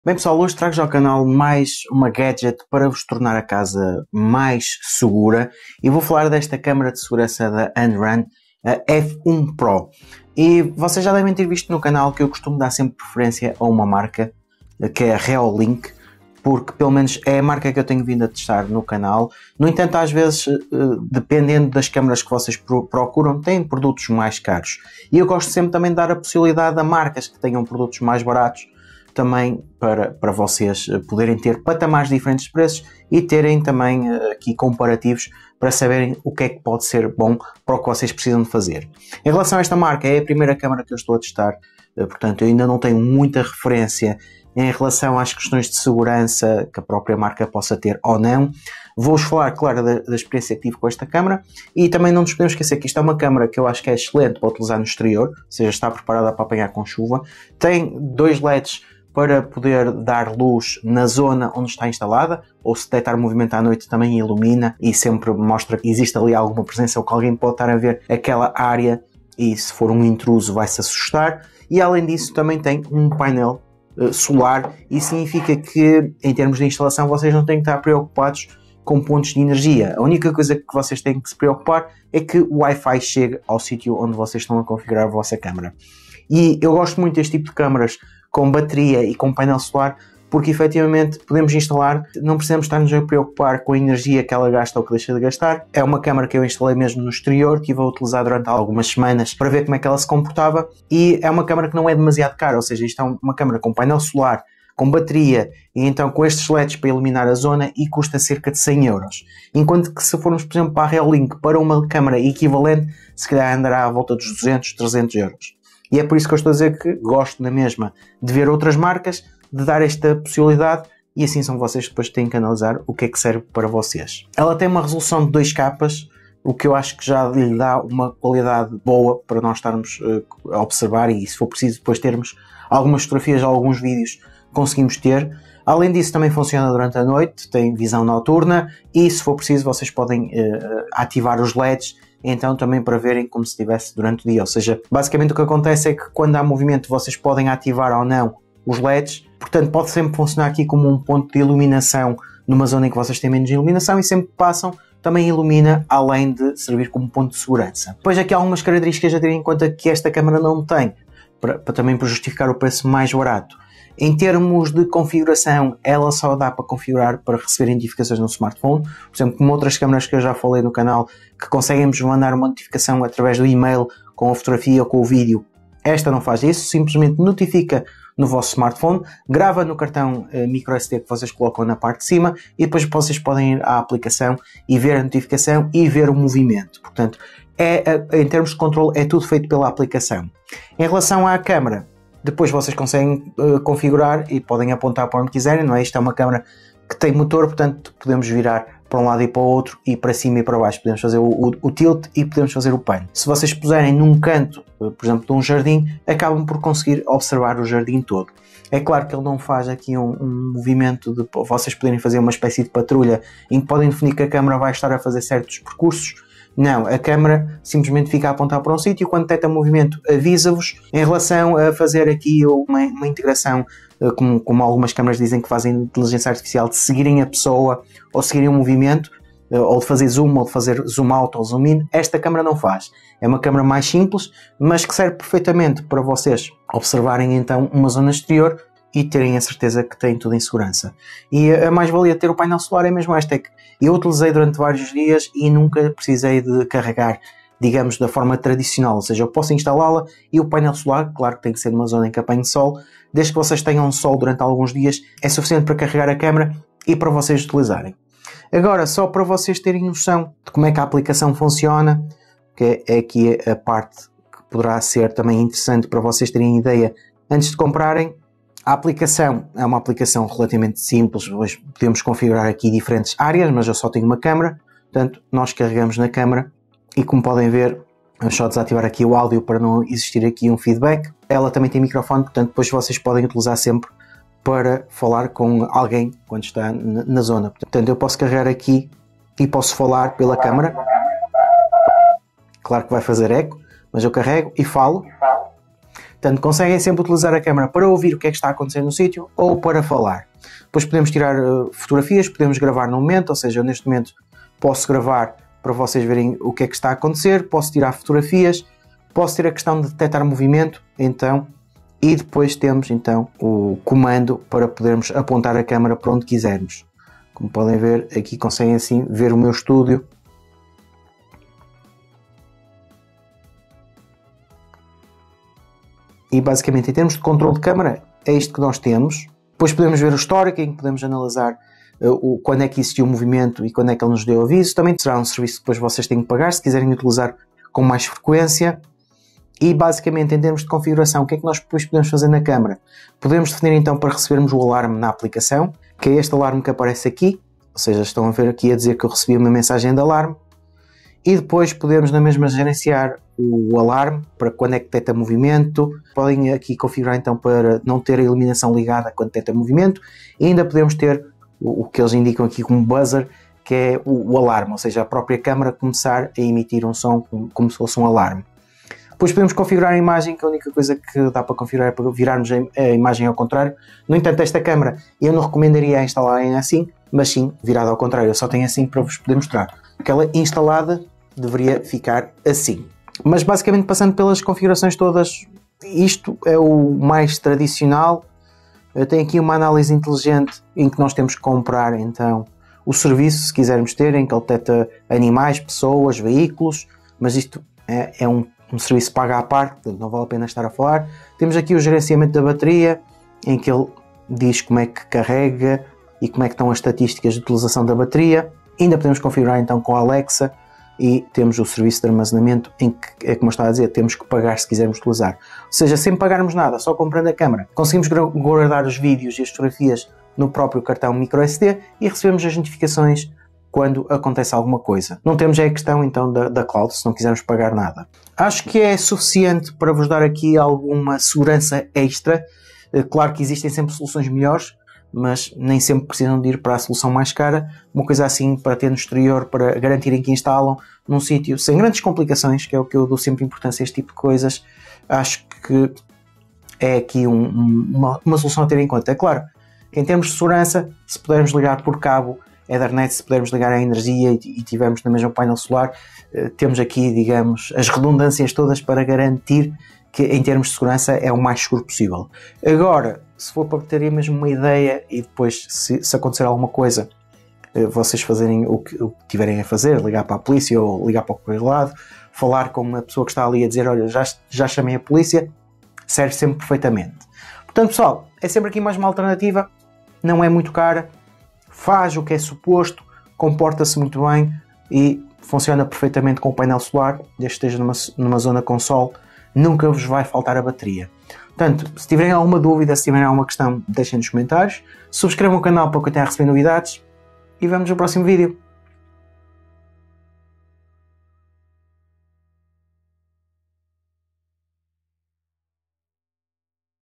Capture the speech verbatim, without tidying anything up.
Bem pessoal, hoje trago-vos ao canal mais uma gadget para vos tornar a casa mais segura e vou falar desta câmara de segurança da Anduril, a F um Pro. E vocês já devem ter visto no canal que eu costumo dar sempre preferência a uma marca, que é a Reolink, porque pelo menos é a marca que eu tenho vindo a testar no canal. No entanto, às vezes, dependendo das câmaras que vocês procuram, têm produtos mais caros. E eu gosto sempre também de dar a possibilidade a marcas que tenham produtos mais baratos, também para, para vocês poderem ter patamares diferentes de preços e terem também aqui comparativos para saberem o que é que pode ser bom para o que vocês precisam de fazer. Em relação a esta marca, é a primeira câmara que eu estou a testar, portanto eu ainda não tenho muita referência em relação às questões de segurança que a própria marca possa ter ou não. Vou-vos falar, claro, da, da experiência que tive com esta câmara e também não nos podemos esquecer que isto é uma câmara que eu acho que é excelente para utilizar no exterior, ou seja, está preparada para apanhar com chuva. Tem dois L E Ds para poder dar luz na zona onde está instalada, ou se detectar movimento à noite também ilumina e sempre mostra que existe ali alguma presença ou que alguém pode estar a ver aquela área e se for um intruso vai se assustar. E além disso também tem um painel uh, solar e significa que em termos de instalação vocês não têm que estar preocupados com pontos de energia. A única coisa que vocês têm que se preocupar é que o Wi-Fi chegue ao sítio onde vocês estão a configurar a vossa câmara. E eu gosto muito deste tipo de câmaras com bateria e com painel solar, porque efetivamente podemos instalar, não precisamos estar-nos a preocupar com a energia que ela gasta ou que deixa de gastar. É uma câmara que eu instalei mesmo no exterior, que vou utilizar durante algumas semanas para ver como é que ela se comportava, e é uma câmara que não é demasiado cara, ou seja, isto é uma câmara com painel solar, com bateria e então com estes L E Ds para iluminar a zona e custa cerca de cem euros. Enquanto que se formos, por exemplo, para a Reolink, para uma câmara equivalente, se calhar andará à volta dos duzentos, trezentos euros. E é por isso que eu estou a dizer que gosto na mesma de ver outras marcas, de dar esta possibilidade e assim são vocês que depois têm que analisar o que é que serve para vocês. Ela tem uma resolução de dois K, o que eu acho que já lhe dá uma qualidade boa para nós estarmos uh, a observar e se for preciso depois termos algumas fotografias ou alguns vídeos conseguimos ter. Além disso também funciona durante a noite, tem visão noturna e se for preciso vocês podem uh, ativar os L E Ds então também para verem como se estivesse durante o dia, ou seja, basicamente o que acontece é que quando há movimento vocês podem ativar ou não os L E Ds, portanto pode sempre funcionar aqui como um ponto de iluminação numa zona em que vocês têm menos iluminação e sempre que passam também ilumina, além de servir como ponto de segurança. Depois aqui há algumas características a ter em conta que esta câmara não tem, para, para também para justificar o preço mais barato. Em termos de configuração, ela só dá para configurar para receber notificações no smartphone, por exemplo, como outras câmaras que eu já falei no canal, que conseguem-vos mandar uma notificação através do e-mail, com a fotografia ou com o vídeo. Esta não faz isso, simplesmente notifica no vosso smartphone, grava no cartão uh, microSD que vocês colocam na parte de cima e depois vocês podem ir à aplicação e ver a notificação e ver o movimento. Portanto, é, em termos de controle, é tudo feito pela aplicação. Em relação à câmara, depois vocês conseguem uh, configurar e podem apontar para onde quiserem, não é? Isto é uma câmara que tem motor, portanto podemos virar para um lado e para o outro e para cima e para baixo. Podemos fazer o, o, o tilt e podemos fazer o pan. Se vocês puserem num canto, uh, por exemplo, de um jardim, acabam por conseguir observar o jardim todo. É claro que ele não faz aqui um, um movimento de vocês poderem fazer uma espécie de patrulha em que podem definir que a câmara vai estar a fazer certos percursos. Não, a câmara simplesmente fica a apontar para um sítio e quando detecta movimento avisa-vos em relação a fazer aqui uma, uma integração, como, como algumas câmaras dizem que fazem inteligência artificial, de seguirem a pessoa ou seguirem o movimento, ou de fazer zoom, ou de fazer zoom out ou zoom in. Esta câmara não faz. É uma câmara mais simples, mas que serve perfeitamente para vocês observarem então uma zona exterior e terem a certeza que têm tudo em segurança. E a mais-valia de ter o painel solar é mesmo esta, é que eu utilizei durante vários dias e nunca precisei de carregar, digamos, da forma tradicional, ou seja, eu posso instalá-la e o painel solar, claro que tem que ser numa zona em que apanhe sol, desde que vocês tenham sol durante alguns dias, é suficiente para carregar a câmera e para vocês utilizarem. Agora, só para vocês terem noção de como é que a aplicação funciona, que é aqui a parte que poderá ser também interessante para vocês terem ideia antes de comprarem. A aplicação é uma aplicação relativamente simples, hoje podemos configurar aqui diferentes áreas, mas eu só tenho uma câmera, portanto nós carregamos na câmera e como podem ver, vamos só desativar aqui o áudio para não existir aqui um feedback. Ela também tem microfone, portanto depois vocês podem utilizar sempre para falar com alguém quando está na zona. Portanto eu posso carregar aqui e posso falar pela câmera, claro que vai fazer eco, mas eu carrego e falo. Portanto, conseguem sempre utilizar a câmera para ouvir o que é que está acontecendo no sítio ou para falar. Depois podemos tirar uh, fotografias, podemos gravar no momento, ou seja, eu neste momento posso gravar para vocês verem o que é que está a acontecer, posso tirar fotografias, posso ter a questão de detectar movimento, então, e depois temos então o comando para podermos apontar a câmera para onde quisermos. Como podem ver, aqui conseguem assim ver o meu estúdio. E basicamente em termos de controle de câmera é isto que nós temos. Depois podemos ver o histórico, em que podemos analisar uh, o, quando é que existiu o movimento e quando é que ele nos deu aviso. Também será um serviço que depois vocês têm que pagar se quiserem utilizar com mais frequência. E basicamente em termos de configuração, o que é que nós depois podemos fazer na câmera? Podemos definir então para recebermos o alarme na aplicação, que é este alarme que aparece aqui. Ou seja, estão a ver aqui a dizer que eu recebi uma mensagem de alarme. E depois podemos na mesma gerenciar o alarme para quando é que detecta movimento. Podem aqui configurar então para não ter a iluminação ligada quando detecta movimento. E ainda podemos ter o, o que eles indicam aqui como buzzer, que é o, o alarme, ou seja, a própria câmera começar a emitir um som como, como se fosse um alarme. Depois podemos configurar a imagem, que a única coisa que dá para configurar é para virarmos a imagem ao contrário. No entanto, esta câmera eu não recomendaria instalarem assim, mas sim virada ao contrário. Eu só tenho assim para vos poder mostrar. Aquela instalada deveria ficar assim. Mas basicamente, passando pelas configurações todas, isto é o mais tradicional. Eu tenho aqui uma análise inteligente em que nós temos que comprar então o serviço, se quisermos ter, em que ele detecta animais, pessoas, veículos, mas isto é, é um, um serviço pago à parte, não vale a pena estar a falar. Temos aqui o gerenciamento da bateria, em que ele diz como é que carrega e como é que estão as estatísticas de utilização da bateria. Ainda podemos configurar então com a Alexa. E temos o serviço de armazenamento em que, é como eu estava a dizer, temos que pagar se quisermos utilizar. Ou seja, sem pagarmos nada, só comprando a câmera, conseguimos guardar os vídeos e as fotografias no próprio cartão microSD e recebemos as notificações quando acontece alguma coisa. Não temos a questão então da, da cloud, se não quisermos pagar nada. Acho que é suficiente para vos dar aqui alguma segurança extra. Claro que existem sempre soluções melhores, mas nem sempre precisam de ir para a solução mais cara. Uma coisa assim para ter no exterior, para garantirem que instalam num sítio sem grandes complicações, que é o que eu dou sempre importância a este tipo de coisas. Acho que é aqui um, uma, uma solução a ter em conta. É claro que em termos de segurança, se pudermos ligar por cabo Ethernet, se pudermos ligar à energia e, e tivermos na mesma painel solar, eh, temos aqui, digamos, as redundâncias todas para garantir que em termos de segurança é o mais seguro possível. Agora, se for para ter mesmo uma ideia e depois se, se acontecer alguma coisa, vocês fazerem o que, o que tiverem a fazer, ligar para a polícia ou ligar para qualquer lado, falar com uma pessoa que está ali a dizer, olha, já, já chamei a polícia, serve sempre perfeitamente. Portanto, pessoal, é sempre aqui mais uma alternativa, não é muito cara, faz o que é suposto, comporta-se muito bem e funciona perfeitamente com o painel solar, desde que esteja numa, numa zona com sol, nunca vos vai faltar a bateria. Portanto, se tiverem alguma dúvida, se tiverem alguma questão, deixem nos comentários. Subscrevam o canal para que eu tenha a receber novidades. E vemos no próximo vídeo.